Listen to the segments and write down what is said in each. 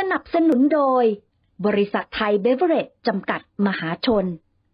นับสนุนโดยบริษัทไทยเบเวอเรจจำกัดมหาชน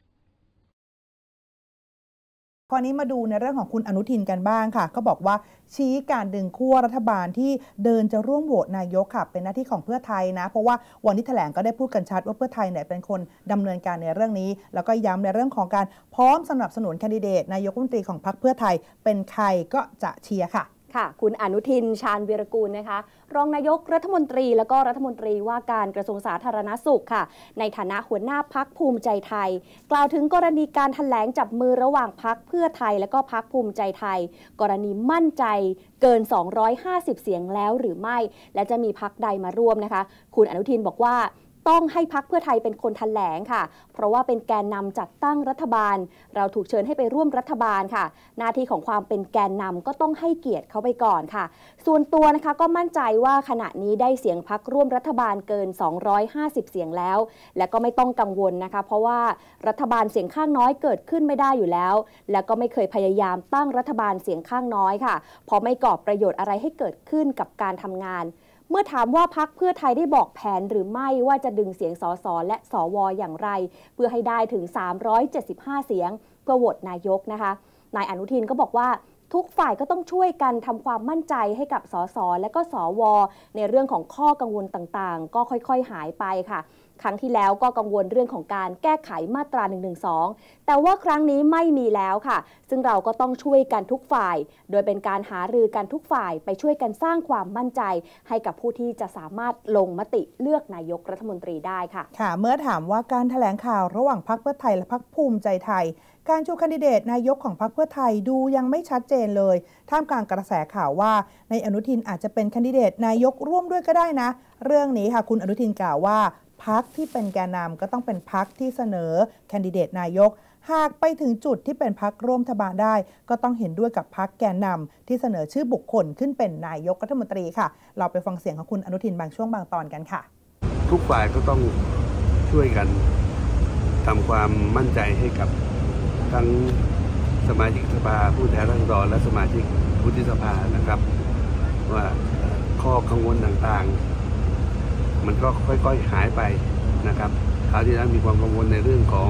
ข้อนี้มาดูในเรื่องของคุณอนุทินกันบ้างค่ะก็บอกว่าชี้การดึงขั้วรัฐบาลที่เดินจะร่วมโหวตนายกค่ะเป็นหน้าที่ของเพื่อไทยนะเพราะว่าวันที่แถลงก็ได้พูดกันชัดว่าเพื่อไทยเนี่ยเป็นคนดำเนินการในเรื่องนี้แล้วก็ย้ำในเรื่องของการพร้อมสนับสนุนแคนดิเดตนายกรัฐมนตรีของพรรคเพื่อไทยเป็นใครก็จะเชียร์ค่ะคุณอนุทินชาญวีรกูลนะคะรองนายกรัฐมนตรีแล้วก็รัฐมนตรีว่าการกระทรวงสาธารณสุขค่ะในฐานะหัวหน้าพรรคภูมิใจไทยกล่าวถึงกรณีการแถลงจับมือระหว่างพรรคเพื่อไทยและก็พรรคภูมิใจไทยกรณีมั่นใจเกิน250เสียงแล้วหรือไม่และจะมีพรรคใดมาร่วมนะคะคุณอนุทินบอกว่าต้องให้พรรคเพื่อไทยเป็นคนแถลงค่ะเพราะว่าเป็นแกนนำจัดตั้งรัฐบาลเราถูกเชิญให้ไปร่วมรัฐบาลค่ะหน้าที่ของความเป็นแกนนำก็ต้องให้เกียรติเขาไปก่อนค่ะส่วนตัวนะคะก็มั่นใจว่าขณะนี้ได้เสียงพรรคร่วมรัฐบาลเกิน250เสียงแล้วและก็ไม่ต้องกังวลนะคะเพราะว่ารัฐบาลเสียงข้างน้อยเกิดขึ้นไม่ได้อยู่แล้วและก็ไม่เคยพยายามตั้งรัฐบาลเสียงข้างน้อยค่ะเพราะไม่ก่อประโยชน์อะไรให้เกิดขึ้นกับการทำงานเมื่อถามว่าพรรคเพื่อไทยได้บอกแผนหรือไม่ว่าจะดึงเสียงสสและสวอย่างไรเพื่อให้ได้ถึง375เสียงเพื่อโหวตนายกนะคะนายอนุทินก็บอกว่าทุกฝ่ายก็ต้องช่วยกันทำความมั่นใจให้กับสสและก็สวในเรื่องของข้อกังวลต่างๆก็ค่อยๆหายไปค่ะครั้งที่แล้วก็กังวลเรื่องของการแก้ไขมาตรา112แต่ว่าครั้งนี้ไม่มีแล้วค่ะซึ่งเราก็ต้องช่วยกันทุกฝ่ายโดยเป็นการหารือกันทุกฝ่ายไปช่วยกันสร้างความมั่นใจให้กับผู้ที่จะสามารถลงมติเลือกนายกรัฐมนตรีได้ค่ะเมื่อถามว่าการแถลงข่าวระหว่างพรรคเพื่อไทยและพรรคภูมิใจไทยการชูแคนดิเดตนายกของพรรคเพื่อไทยดูยังไม่ชัดเจนเลยท่ามกลางกระแสข่าวว่าในอนุทินอาจจะเป็นแคนดิเดตนายกร่วมด้วยก็ได้นะเรื่องนี้ค่ะคุณอนุทินกล่าวว่าพรรคที่เป็นแกนนำก็ต้องเป็นพรรคที่เสนอแคนดิเดตนายกหากไปถึงจุดที่เป็นพรรคร่วมรัฐบาลได้ก็ต้องเห็นด้วยกับพรรคแกนนำที่เสนอชื่อบุคคลขึ้นเป็นนายกรัฐมนตรีค่ะเราไปฟังเสียงของคุณอนุทินบางช่วงบางตอนกันค่ะทุกฝ่ายก็ต้องช่วยกันทำความมั่นใจให้กับทั้งสมาชิกสภาผู้แทนราษฎรและสมาชิกวุฒิสภานะครับว่าข้อกังวลต่างๆมันก็ค่อยๆหายไปนะครับคราวที่แล้วมีความกังวลในเรื่องของ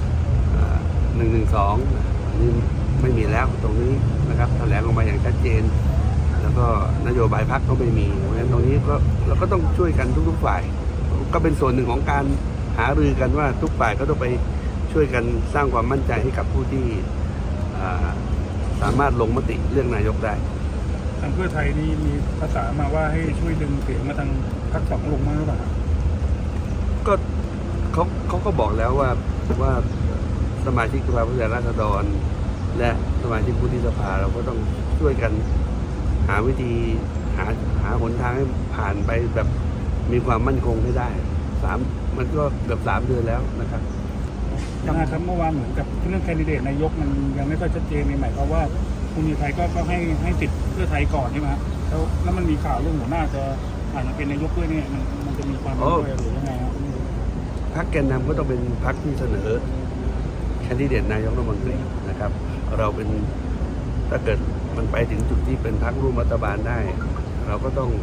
112นี่ไม่มีแล้วตรงนี้นะครับแถลงออกมาอย่างชัดเจนแล้วก็นโยบายพรรคก็ไม่มีเพราะฉะนั้นตรงนี้ก็เราก็ต้องช่วยกันทุกๆฝ่ายก็เป็นส่วนหนึ่งของการหารือกันว่าทุกฝ่ายก็ต้องไปช่วยกันสร้างความมั่นใจให้กับผู้ที่สามารถลงมติเรื่องนายกได้ทางเพื่อไทยนี่มีภาษามาว่าให้ช่วยดึงเสียงมาทางพรรคสองลงมาหรือเปล่าก็เขาก็บอกแล้วว่าสมาชิกสภาผู้แทนราษฎรและสมาชิกวุฒิสภาเราก็ต้องช่วยกันหาวิธีหาหนทางให้ผ่านไปแบบมีความมั่นคงให้ได้มันก็เกือบ3 เดือนแล้วนะครับครับเมื่อวานเหมือนกับเรื่องแคนดิเดตนายกมันยังไม่ค่อยชัดเจนในหมายความว่าภูมิใจไทยก็ให้ติดเพื่อไทยก่อนใช่ไหมแล้วมันมีข่าวเรื่องหัวหน้าจะอาจจะเป็นนายกด้วยเนี่ยมันจะมีความเป็นไปหรือยังไงครับพรรคแกนนำก็ต้องเป็นพรรคที่เสนอแคนดิเดตนายกรัฐมนตรีนะครับเราเป็นถ้าเกิดมันไปถึงจุดที่เป็นพรรคร่วมรัฐบาลได้เราก็ต้อง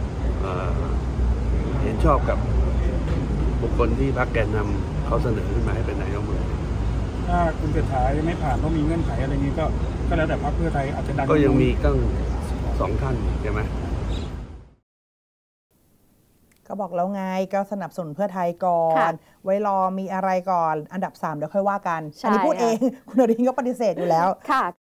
เห็นชอบกับบุคคลที่พรรคแกนนำเขาเสนอขึ้นมาให้เป็นนายกรัฐมนตรีถ้าคุณเศรษฐาไม่ผ่านเพราะมีเงื่อนไขอะไรนี้ก็แล้วแต่พรรคเพื่อไทยอาจจะดันก็ยังมีตั้ง2 ท่านใช่ไหมก็บอกแล้วไงก็สนับสนุนเพื่อไทยก่อนไว้รอมีอะไรก่อนอันดับ3เดี๋ยวค่อยว่ากันอันนี้พูดเองคุณอนุทินก็ปฏิเสธอยู่แล้ว